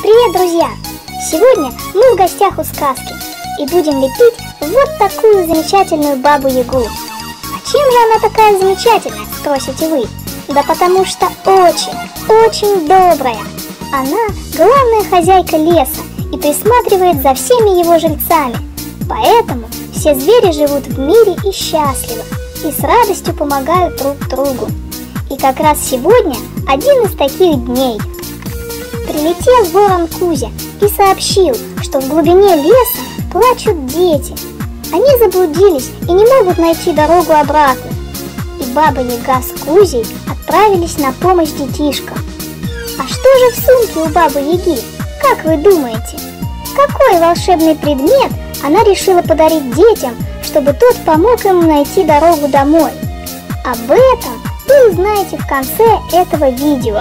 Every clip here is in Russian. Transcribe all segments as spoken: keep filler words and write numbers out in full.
Привет, друзья! Сегодня мы в гостях у сказки и будем лепить вот такую замечательную Бабу-Ягу. А чем же она такая замечательная, спросите вы? Да потому что очень, очень добрая. Она главная хозяйка леса и присматривает за всеми его жильцами. Поэтому все звери живут в мире и счастливо, и с радостью помогают друг другу. И как раз сегодня один из таких дней. Прилетел ворон Кузя и сообщил, что в глубине леса плачут дети. Они заблудились и не могут найти дорогу обратно. И Баба-Яга с Кузей отправились на помощь детишкам. А что же в сумке у Бабы-Яги? Как вы думаете? Какой волшебный предмет она решила подарить детям, чтобы тот помог им найти дорогу домой? Об этом вы узнаете в конце этого видео.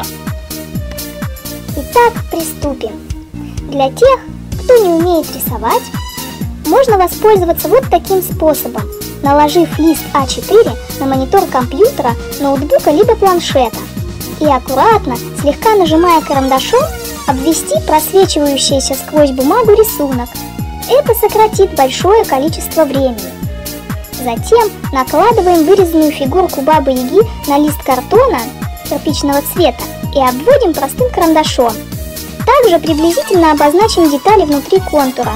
Итак, приступим. Для тех, кто не умеет рисовать, можно воспользоваться вот таким способом, наложив лист а четыре на монитор компьютера, ноутбука либо планшета и аккуратно, слегка нажимая карандашом, обвести просвечивающийся сквозь бумагу рисунок. Это сократит большое количество времени. Затем накладываем вырезанную фигурку Бабы-Яги на лист картона кирпичного цвета и обводим простым карандашом. Также приблизительно обозначим детали внутри контура.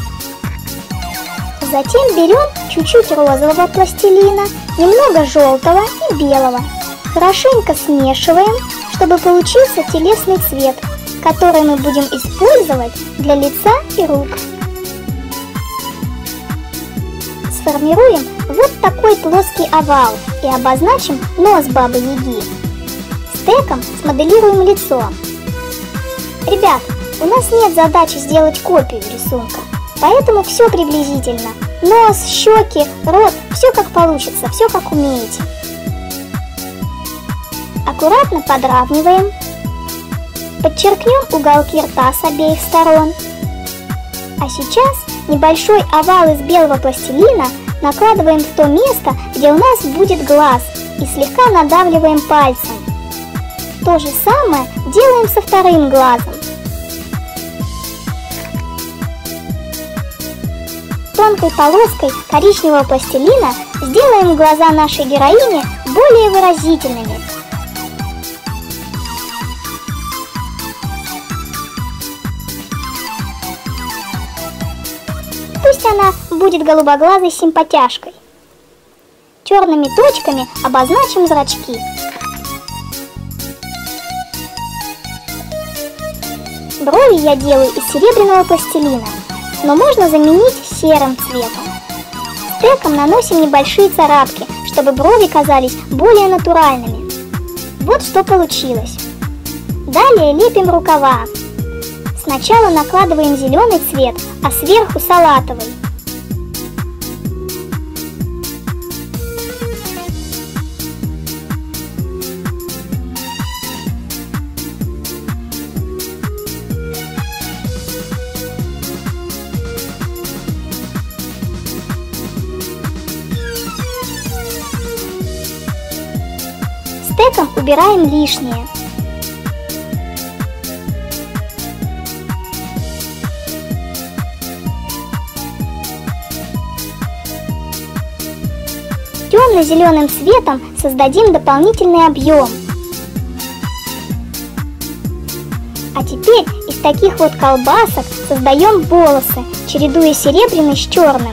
Затем берем чуть-чуть розового пластилина, немного желтого и белого. Хорошенько смешиваем, чтобы получился телесный цвет, который мы будем использовать для лица и рук. Сформируем вот такой плоский овал и обозначим нос Бабы-Яги. Стеком смоделируем лицо. Ребят, у нас нет задачи сделать копию рисунка, поэтому все приблизительно. Нос, щеки, рот, все как получится, все как умеете. Аккуратно подравниваем. Подчеркнем уголки рта с обеих сторон. А сейчас небольшой овал из белого пластилина накладываем в то место, где у нас будет глаз, и слегка надавливаем пальцем. То же самое делаем со вторым глазом. Тонкой полоской коричневого пластилина сделаем глаза нашей героини более выразительными. Пусть она будет голубоглазой симпатяшкой. Черными точками обозначим зрачки. Брови я делаю из серебряного пластилина, но можно заменить серым цветом. Стеком наносим небольшие царапки, чтобы брови казались более натуральными. Вот что получилось. Далее лепим рукава. Сначала накладываем зеленый цвет, а сверху салатовый. Стеком убираем лишнее. Темно-зеленым цветом создадим дополнительный объем. А теперь из таких вот колбасок создаем волосы, чередуя серебряный с черным.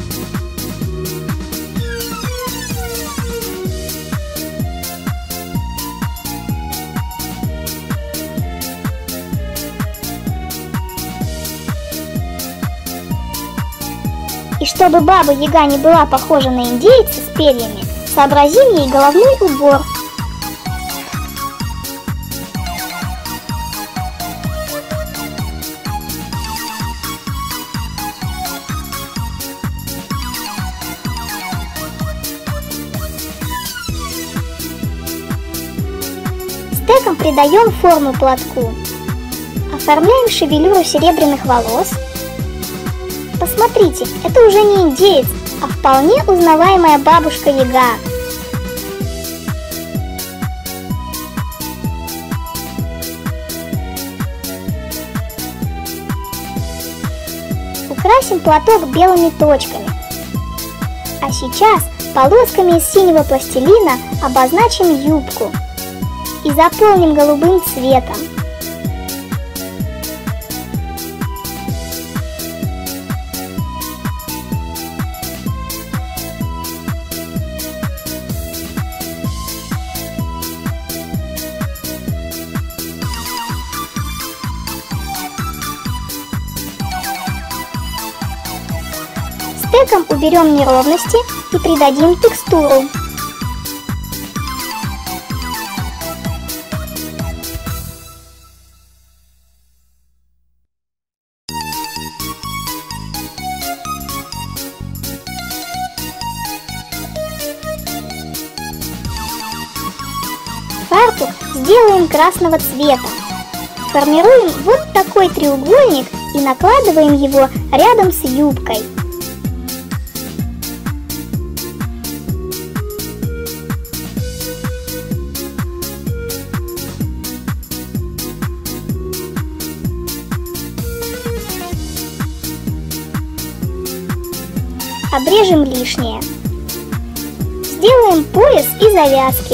И чтобы Баба-Яга не была похожа на индейца с перьями, сообразим ей головной убор. Стеком придаем форму платку. Оформляем шевелюру серебряных волос. Посмотрите, это уже не индеец, а вполне узнаваемая Бабушка-Яга. украсим платок белыми точками. А сейчас полосками из синего пластилина обозначим юбку и заполним голубым цветом. Стеком уберем неровности и придадим текстуру. Фартук сделаем красного цвета. Формируем вот такой треугольник и накладываем его рядом с юбкой. Обрежем лишнее. Сделаем пояс и завязки.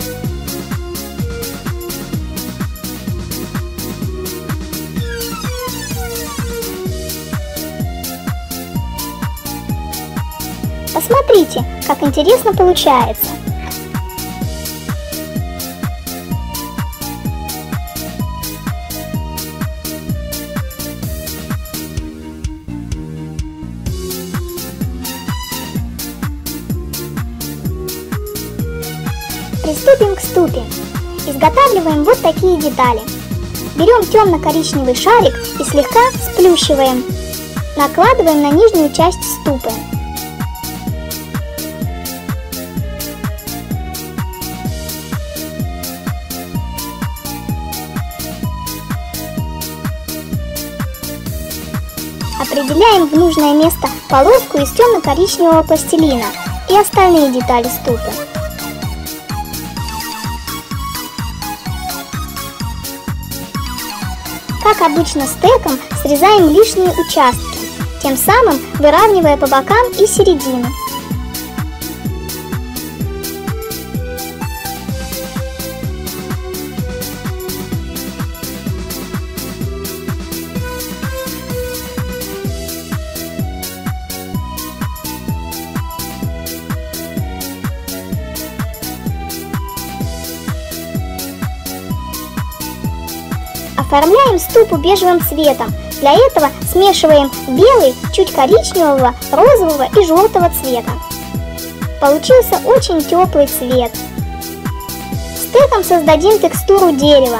Посмотрите, как интересно получается. Приступим к ступе. Изготавливаем вот такие детали. Берем темно-коричневый шарик и слегка сплющиваем. Накладываем на нижнюю часть ступы. Определяем в нужное место полоску из темно-коричневого пластилина и остальные детали ступы. Как обычно, стеком срезаем лишние участки, тем самым выравнивая по бокам и середину. Оформляем ступу бежевым цветом. Для этого смешиваем белый, чуть коричневого, розового и желтого цвета. Получился очень теплый цвет. Стеком создадим текстуру дерева.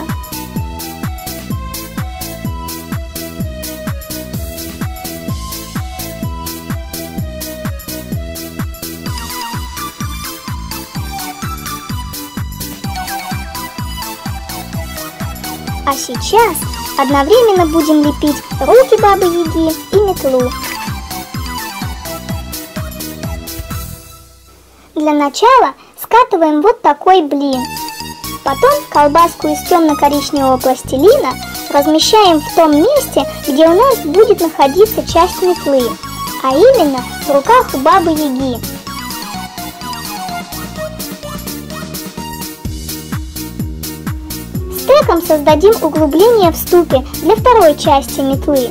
А сейчас одновременно будем лепить руки Бабы-Яги и метлу. Для начала скатываем вот такой блин. Потом колбаску из темно-коричневого пластилина размещаем в том месте, где у нас будет находиться часть метлы, а именно в руках у Бабы-Яги. Стеком создадим углубление в ступе для второй части метлы.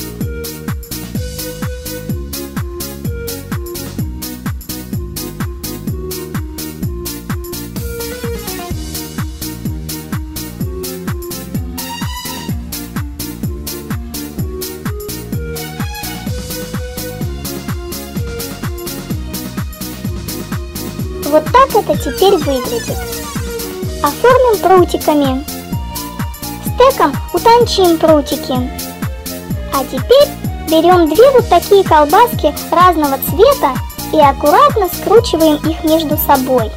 Вот так это теперь выглядит. Оформим прутиками. Стеком утончим прутики. А теперь берем две вот такие колбаски разного цвета и аккуратно скручиваем их между собой.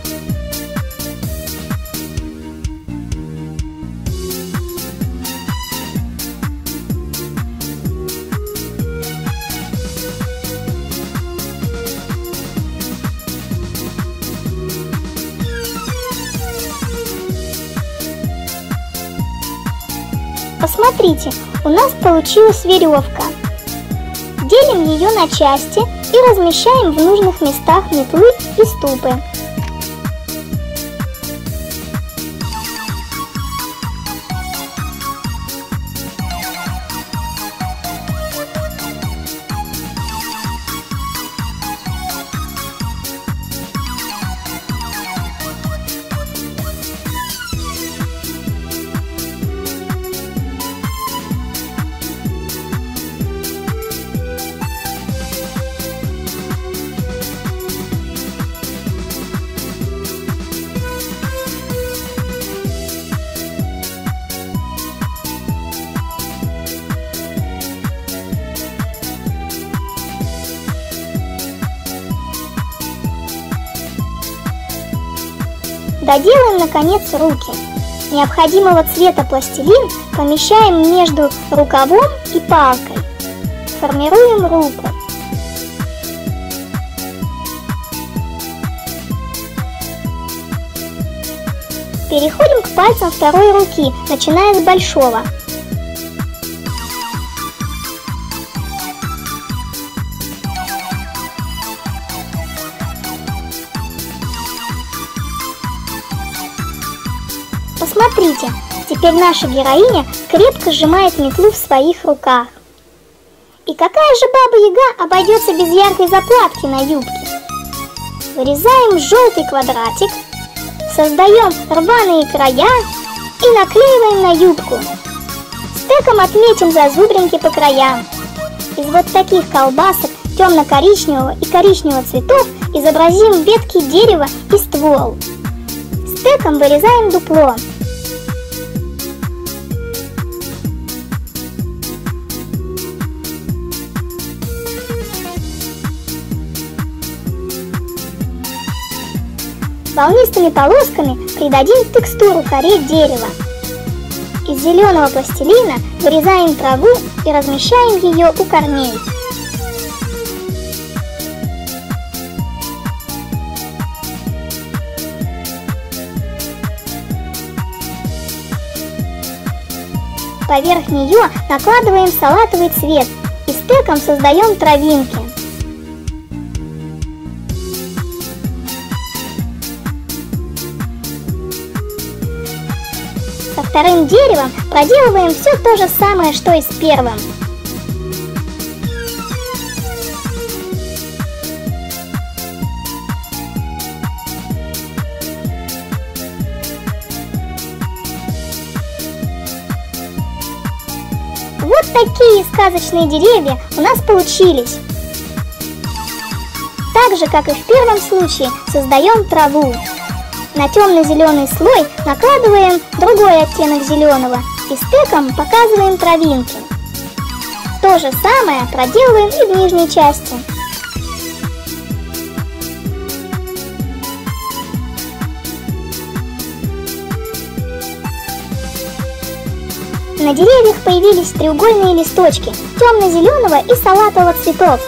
Посмотрите, у нас получилась веревка. Делим ее на части и размещаем в нужных местах метлы и ступы. Доделаем, наконец, руки. Необходимого цвета пластилин помещаем между рукавом и палкой. Формируем руку. Переходим к пальцам второй руки, начиная с большого. Посмотрите, теперь наша героиня крепко сжимает метлу в своих руках. И какая же Баба-Яга обойдется без яркой заплатки на юбке? Вырезаем желтый квадратик, создаем рваные края и наклеиваем на юбку. Стеком отметим зазубринки по краям. Из вот таких колбасок темно-коричневого и коричневого цветов изобразим ветки дерева и ствол. Стеком вырезаем дупло. Волнистыми полосками придадим текстуру коре дерева. Из зеленого пластилина вырезаем траву и размещаем ее у корней. Поверх нее накладываем салатовый цвет и стеком создаем травинки. Со вторым деревом проделываем все то же самое, что и с первым. Вот такие сказочные деревья у нас получились. Так же, как и в первом случае, создаем траву. На темно-зеленый слой накладываем другой оттенок зеленого и стеком показываем травинки. То же самое проделываем и в нижней части. На деревьях появились треугольные листочки темно-зеленого и салатового цветов.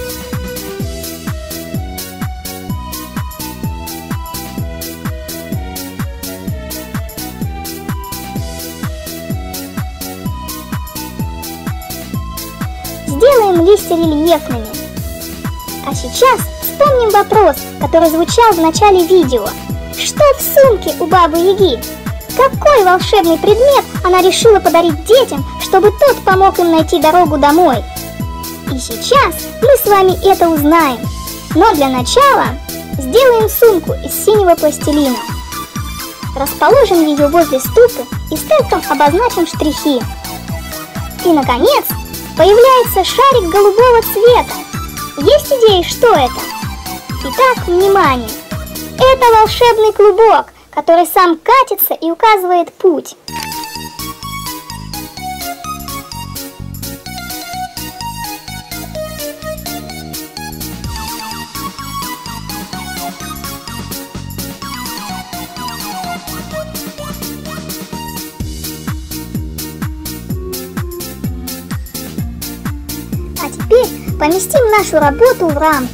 Сделаем листья рельефными. А сейчас вспомним вопрос, который звучал в начале видео. Что в сумке у Бабы-Яги? Какой волшебный предмет она решила подарить детям, чтобы тот помог им найти дорогу домой? И сейчас мы с вами это узнаем. Но для начала сделаем сумку из синего пластилина. Расположим ее возле ступы и стеком обозначим штрихи. И, наконец, появляется шарик голубого цвета. Есть идеи, что это? Итак, внимание! Это волшебный клубок, который сам катится и указывает путь. А теперь поместим нашу работу в рамку.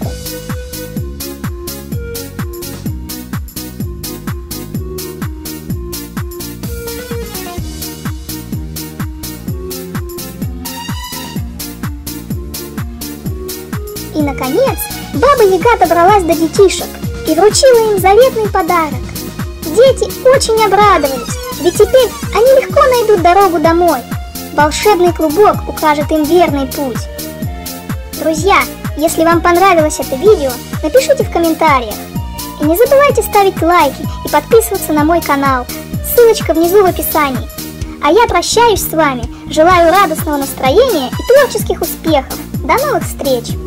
И, наконец, Баба Яга добралась до детишек и вручила им заветный подарок. Дети очень обрадовались, ведь теперь они легко найдут дорогу домой. Волшебный клубок укажет им верный путь. Друзья, если вам понравилось это видео, напишите в комментариях. И не забывайте ставить лайки и подписываться на мой канал. Ссылочка внизу в описании. А я прощаюсь с вами, желаю радостного настроения и творческих успехов. До новых встреч!